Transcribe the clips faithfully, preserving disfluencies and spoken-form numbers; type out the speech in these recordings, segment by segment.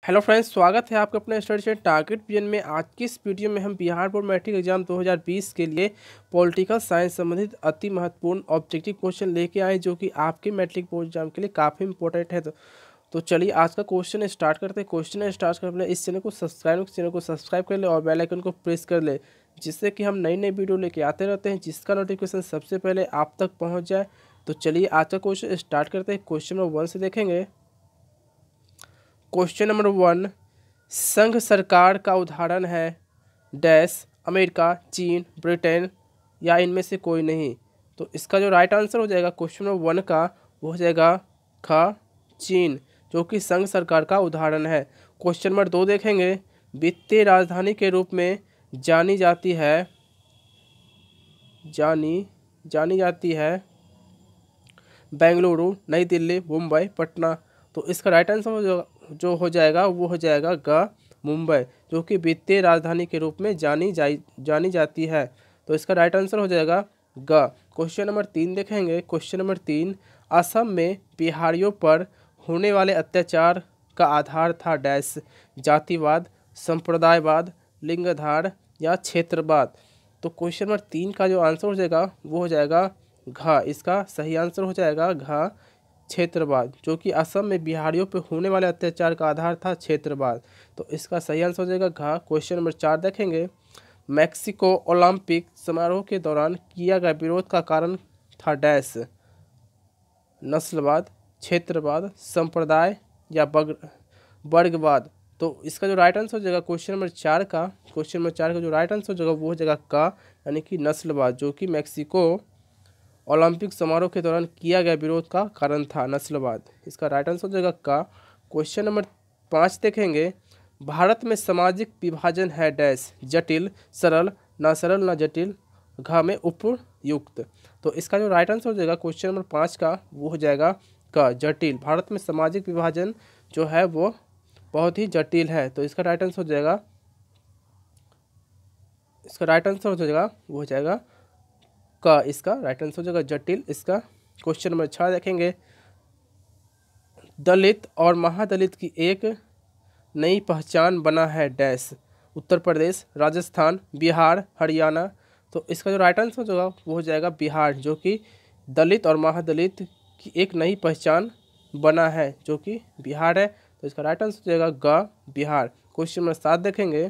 Hello friends, स्वागत है आपका अपने स्टडी चैनल टारगेट विजन में। आज की इस वीडियो में हम बिहार बोर्ड मैट्रिक एग्जाम दो हज़ार बीस के लिए पॉलिटिकल साइंस संबंधित अति महत्वपूर्ण ऑब्जेक्टिव क्वेश्चन लेके आए, जो कि आपके मैट्रिक बोर्ड एग्जाम के लिए काफ़ी इंपॉर्टेंट है। तो, तो चलिए आज का क्वेश्चन स्टार्ट करते हैं। क्वेश्चन स्टार्ट करने पहले इस चैनल को सब्सक्राइब चैनल को सब्सक्राइब कर ले और बेल आइकन को प्रेस कर ले, जिससे कि हम नई नई वीडियो लेके आते रहते हैं, जिसका नोटिफिकेशन सबसे पहले आप तक पहुँच जाए। तो चलिए आज का क्वेश्चन स्टार्ट करते हैं। क्वेश्चन नंबर वन से देखेंगे। क्वेश्चन नंबर वन, संघ सरकार का उदाहरण है डैश अमेरिका, चीन, ब्रिटेन या इनमें से कोई नहीं। तो इसका जो राइट आंसर हो जाएगा क्वेश्चन नंबर वन का, वो हो जाएगा ख चीन, जो कि संघ सरकार का उदाहरण है। क्वेश्चन नंबर दो देखेंगे। वित्तीय राजधानी के रूप में जानी जाती है जानी जानी जाती है बेंगलुरु, नई दिल्ली, मुंबई, पटना। तो इसका राइट आंसर जो जो हो जाएगा वो हो जाएगा ग मुंबई, जो कि वित्तीय राजधानी के रूप में जानी जाई जानी जाती है। तो इसका राइट आंसर हो जाएगा ग। क्वेश्चन नंबर तीन देखेंगे। क्वेश्चन नंबर तीन, असम में बिहारियों पर होने वाले अत्याचार का आधार था डैश जातिवाद, संप्रदायवाद, लिंगाधार या क्षेत्रवाद। तो क्वेश्चन नंबर तीन का जो आंसर हो जाएगा वो हो जाएगा घ। इसका सही आंसर हो जाएगा घ क्षेत्रवाद, जो कि असम में बिहारियों पर होने वाले अत्याचार का आधार था क्षेत्रवाद। तो इसका सही आंसर हो जाएगा घ। क्वेश्चन नंबर चार देखेंगे। मैक्सिको ओलंपिक समारोह के दौरान किया गया विरोध का कारण था डैश नस्लवाद, क्षेत्रवाद, संप्रदाय या वर्गवाद। तो इसका जो राइट आंसर हो जाएगा क्वेश्चन नंबर चार का क्वेश्चन नंबर चार का जो राइट आंसर हो जाएगा वो हो जाएगा का, यानी कि नस्लवाद, जो कि मैक्सिको ओलंपिक समारोह के दौरान किया गया विरोध का कारण था नस्लवाद। इसका राइट आंसर हो जाएगा का। क्वेश्चन नंबर पाँच देखेंगे। भारत में सामाजिक विभाजन है डैश जटिल, सरल, ना सरल ना जटिल, घ में उपयुक्त। तो इसका जो राइट आंसर हो जाएगा क्वेश्चन नंबर पाँच का वो हो जाएगा का जटिल। भारत में सामाजिक विभाजन जो है वो बहुत ही जटिल है। तो इसका राइट आंसर हो जाएगा इसका राइट आंसर हो जाएगा वो हो जाएगा का। इसका राइट आंसर हो जाएगा जटिल। इसका क्वेश्चन नंबर छः देखेंगे। दलित और महादलित की एक नई पहचान बना है डैश उत्तर प्रदेश, राजस्थान, बिहार, हरियाणा। तो इसका जो राइट आंसर हो जाएगा वो हो जाएगा बिहार, जो कि दलित और महादलित की एक नई पहचान बना है, जो कि बिहार है। तो इसका राइट आंसर हो जाएगा ग बिहार। क्वेश्चन नंबर सात देखेंगे।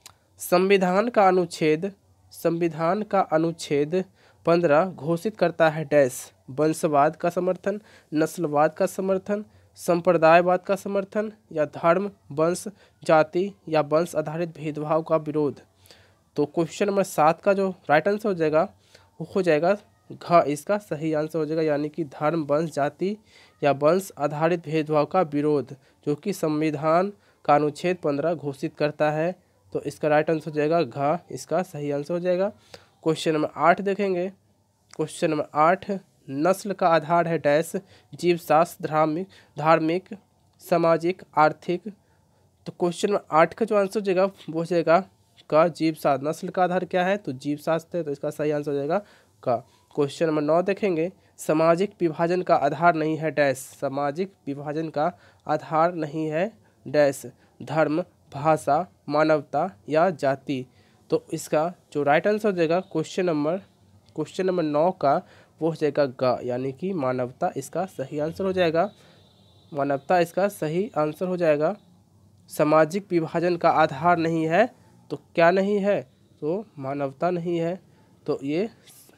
संविधान का अनुच्छेद संविधान का अनुच्छेद पंद्रह घोषित करता है डैश वंशवाद का समर्थन, नस्लवाद का समर्थन, संप्रदायवाद का समर्थन या धर्म, वंश, जाति या वंश आधारित भेदभाव का विरोध। तो क्वेश्चन नंबर सात का जो राइट आंसर हो जाएगा वो हो जाएगा घ। इसका सही आंसर हो जाएगा, यानी कि धर्म, वंश, जाति या वंश आधारित भेदभाव का विरोध, जो कि संविधान का अनुच्छेद पंद्रह घोषित करता है। तो इसका राइट आंसर हो जाएगा घ। इसका सही आंसर हो जाएगा। क्वेश्चन नंबर आठ देखेंगे। क्वेश्चन नंबर आठ, नस्ल का आधार है डैश जीवशास्त्र, धार्मिक धार्मिक सामाजिक, आर्थिक। तो क्वेश्चन नंबर आठ का जो आंसर हो जाएगा वो हो जाएगा का जीवशास्त्र। नस्ल का आधार क्या है? तो जीवशास्त्र है। तो इसका सही आंसर हो जाएगा का। क्वेश्चन नंबर नौ देखेंगे। सामाजिक विभाजन का आधार नहीं है डैश सामाजिक विभाजन का आधार नहीं है डैश धर्म, भाषा, मानवता या जाति। तो इसका जो राइट आंसर हो जाएगा क्वेश्चन नंबर क्वेश्चन नंबर नौ का वो हो जाएगा ग, यानी कि मानवता। इसका सही आंसर हो जाएगा मानवता। इसका सही आंसर हो जाएगा। सामाजिक विभाजन का आधार नहीं है, तो क्या नहीं है? तो मानवता नहीं है। तो ये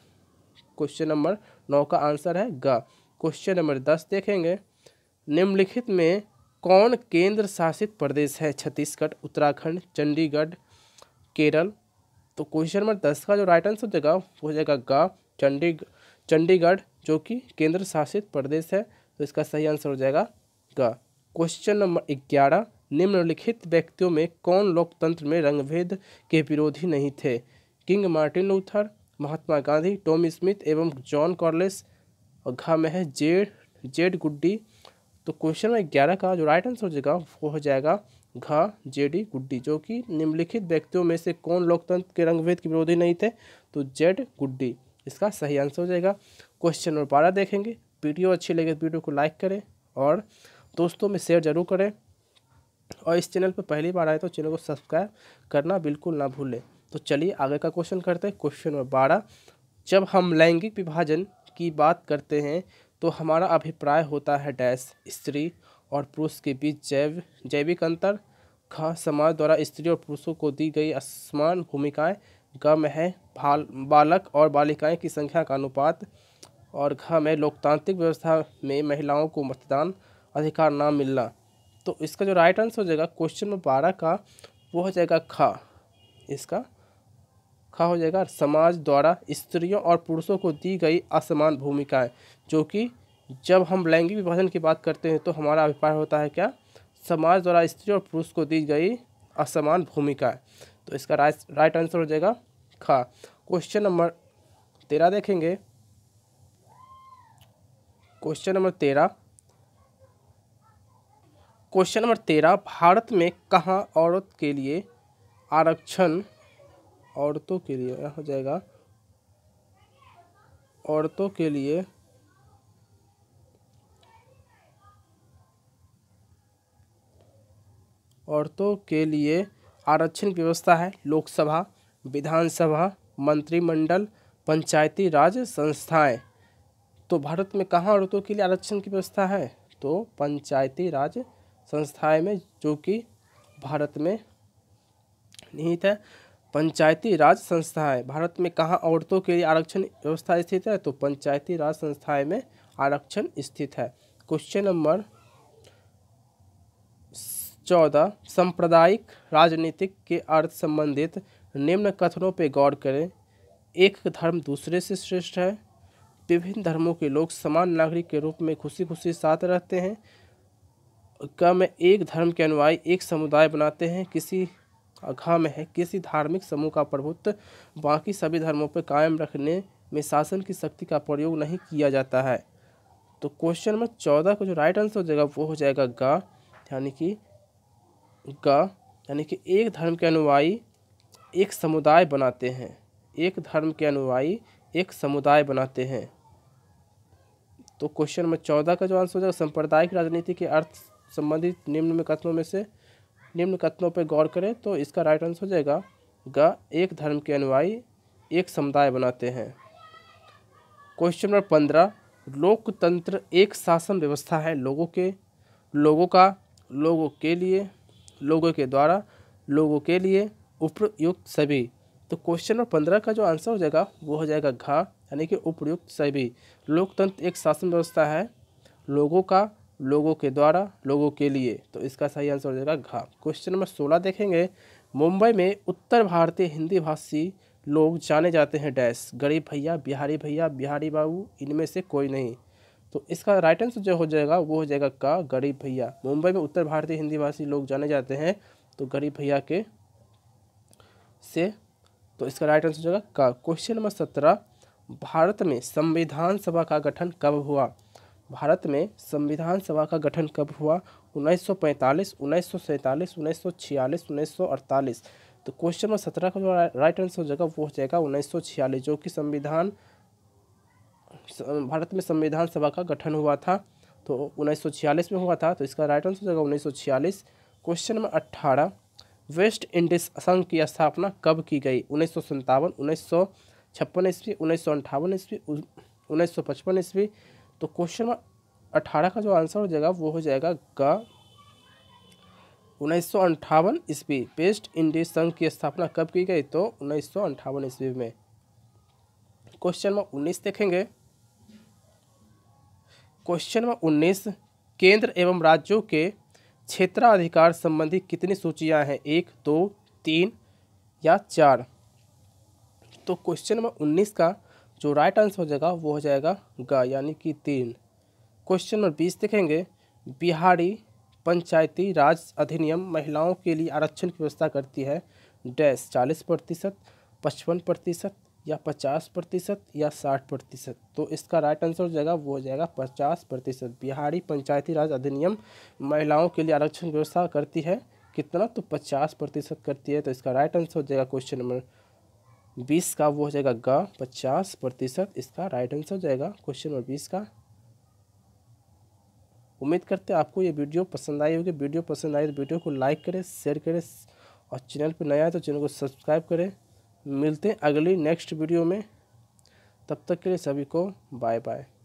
क्वेश्चन नंबर नौ का आंसर है ग। क्वेश्चन नंबर दस देखेंगे। निम्नलिखित में कौन केंद्र शासित प्रदेश है? छत्तीसगढ़, उत्तराखंड, चंडीगढ़, केरल। तो क्वेश्चन नंबर दस का जो राइट आंसर हो जाएगा वो हो जाएगा ग चंडीगढ़ चंडीगढ़, जो कि केंद्र शासित प्रदेश है। तो इसका सही आंसर हो जाएगा ग। क्वेश्चन नंबर ग्यारह, निम्नलिखित व्यक्तियों में कौन लोकतंत्र में रंगभेद के विरोधी नहीं थे? King Martin Luther, Mahatma Gandhi, Tommie Smith एवं जॉन कॉर्लिस। और घ में है जेड जेड गुड्डी। तो क्वेश्चन नंबर ग्यारह का जो राइट आंसर हो जाएगा वो हो जाएगा घ जेडी गुड्डी, जो कि निम्नलिखित व्यक्तियों में से कौन लोकतंत्र के रंगभेद के विरोधी नहीं थे? तो जेड गुड्डी। इसका सही आंसर हो जाएगा। क्वेश्चन नंबर बारह देखेंगे। वीडियो अच्छी लगे तो वीडियो को लाइक करें और दोस्तों में शेयर जरूर करें। और इस चैनल पर पहली बार आए तो चैनल को सब्सक्राइब करना बिल्कुल ना भूलें। तो चलिए आगे का क्वेश्चन करते हैं। क्वेश्चन नंबर बारह, जब हम लैंगिक विभाजन की बात करते हैं तो हमारा अभिप्राय होता है डैश, स्त्री और पुरुष के बीच जैव जैविक अंतर, ख समाज द्वारा स्त्री और पुरुषों को दी गई असमान भूमिकाएं, ग में है भाल बालक और बालिकाएं की संख्या का अनुपात, और घ में लोकतांत्रिक व्यवस्था में महिलाओं को मतदान अधिकार ना मिलना। तो इसका जो राइट आंसर हो जाएगा क्वेश्चन नंबर बारह का वो हो जाएगा ख। इसका ख हो जाएगा, समाज द्वारा स्त्रियों और पुरुषों को दी गई असमान भूमिकाएं, जो कि जब हम लैंगिक विभाजन की बात करते हैं तो हमारा अभिप्राय होता है क्या, समाज द्वारा स्त्री और पुरुष को दी गई असमान भूमिकाएं। तो इसका राइट राइट आंसर हो जाएगा ख। क्वेश्चन नंबर तेरह देखेंगे। क्वेश्चन नंबर तेरह क्वेश्चन नंबर तेरह भारत में कहाँ औरत के लिए आरक्षण औरतों के लिए हो जाएगा औरतों के लिए औरतों के लिए आरक्षण की व्यवस्था है? लोकसभा, विधानसभा, मंत्रिमंडल, पंचायती राज संस्थाएं। तो भारत में कहाँ औरतों के लिए आरक्षण की व्यवस्था है? तो पंचायती राज संस्थाएं में, जो कि भारत में निहित है। पंचायती राज संस्थाएं भारत में कहाँ औरतों के लिए आरक्षण व्यवस्था स्थित है? तो पंचायती राज संस्थाएं में आरक्षण स्थित है। क्वेश्चन नंबर चौदह, सांप्रदायिक राजनीतिक के अर्थ संबंधित निम्न कथनों पर गौर करें। एक धर्म दूसरे से श्रेष्ठ है, विभिन्न धर्मों के लोग समान नागरिक के रूप में खुशी खुशी साथ रहते हैं, क में एक धर्म के अनुयायी एक समुदाय बनाते हैं, किसी घ में है किसी धार्मिक समूह का प्रभुत्व बाकी सभी धर्मों पर कायम रखने में शासन की शक्ति का प्रयोग नहीं किया जाता है। तो क्वेश्चन नंबर चौदह को जो राइट आंसर हो जाएगा वो हो जाएगा ग, यानी कि ग यानी कि एक धर्म के अनुयायी एक समुदाय बनाते हैं। एक धर्म के अनुयायी एक समुदाय बनाते हैं। तो क्वेश्चन नंबर चौदह का जो आंसर हो जाएगा, सांप्रदायिक राजनीति के अर्थ संबंधित निम्न में कथनों में से निम्न कथनों पर गौर करें। तो इसका राइट आंसर हो जाएगा ग, एक धर्म के अनुयायी एक समुदाय बनाते हैं। क्वेश्चन नंबर पंद्रह, लोकतंत्र एक शासन व्यवस्था है लोगों के लोगों का लोगों के लिए लोगों के द्वारा लोगों के लिए उपयुक्त सभी। तो क्वेश्चन नंबर पंद्रह का जो आंसर हो जाएगा वो हो जाएगा घ, यानी कि उपयुक्त सभी। लोकतंत्र एक शासन व्यवस्था है लोगों का लोगों के द्वारा लोगों के लिए। तो इसका सही आंसर हो जाएगा घ। क्वेश्चन नंबर सोलह देखेंगे। मुंबई में उत्तर भारतीय हिंदी भाषी लोग जाने जाते हैं डैश, गरीब भैया, बिहारी भैया, बिहारी बाबू, इनमें से कोई नहीं। तो इसका राइट आंसर जो हो जाएगा वो हो जाएगा का, गरीब भैया। मुंबई में उत्तर भारतीय हिंदी भाषी लोग जाने जाते हैं तो गरीब भैया के से। तो इसका राइट आंसर हो जाएगा का। क्वेश्चन नंबर सत्रह, भारत में संविधान सभा का गठन कब हुआ? भारत में संविधान सभा का गठन कब हुआ? उन्नीस सौ पैंतालीस, उन्नीस सौ सैंतालीस, उन्नीस सौ छियालीस, उन्नीस सौ अड़तालीस। तो क्वेश्चन नंबर सत्रह का जो राइट आंसर हो जाएगा वो हो जाएगा उन्नीस सौ छियालीस, जो कि संविधान भारत में संविधान सभा का गठन हुआ था। तो उन्नीस सौ छियालीस में हुआ था। तो इसका राइट आंसर हो जाएगा उन्नीस सौ छियालीस। क्वेश्चन नंबर अट्ठारह, वेस्ट इंडीज संघ की स्थापना कब की गई? उन्नीस सौ सत्तावन, उन्नीस सौ छप्पन ईस्वी, उन्नीस सौ अंठावन ईस्वी, उन्नीस सौ पचपन ईस्वी। तो क्वेश्चन नंबर अठारह का जो आंसर हो जाएगा वो हो जाएगा ग, उन्नीस सौ अंठावन ईस्वी। वेस्ट इंडीज संघ की स्थापना कब की गई? तो उन्नीस सौ अंठावन ईस्वी में। क्वेश्चन नंबर उन्नीस देखेंगे। क्वेश्चन नंबर उन्नीस, केंद्र एवं राज्यों के क्षेत्राधिकार संबंधी कितनी सूचियां हैं? एक, दो, तीन या चार? तो क्वेश्चन नंबर उन्नीस का जो राइट आंसर हो जाएगा वो हो जाएगा ग, यानी कि तीन। क्वेश्चन नंबर बीस देखेंगे। बिहारी पंचायती राज अधिनियम महिलाओं के लिए आरक्षण की व्यवस्था करती है डैश, चालीस प्रतिशत, पचपन प्रतिशत या पचास प्रतिशत या साठ प्रतिशत। तो इसका राइट आंसर हो जाएगा वो हो जाएगा पचास प्रतिशत। बिहारी पंचायती राज अधिनियम महिलाओं के लिए आरक्षण की व्यवस्था करती है कितना? तो पचास प्रतिशत करती है। तो इसका राइट आंसर हो जाएगा क्वेश्चन नंबर बीस का वो हो जाएगा ग, पचास प्रतिशत इसका राइट आंसर हो जाएगा क्वेश्चन नंबर बीस का। उम्मीद करते हैं आपको ये वीडियो पसंद आई होगी। वीडियो पसंद आई तो वीडियो को लाइक करें, शेयर करें और चैनल पर नया है तो चैनल को सब्सक्राइब करें। मिलते हैं अगली नेक्स्ट वीडियो में, तब तक के लिए सभी को बाय बाय।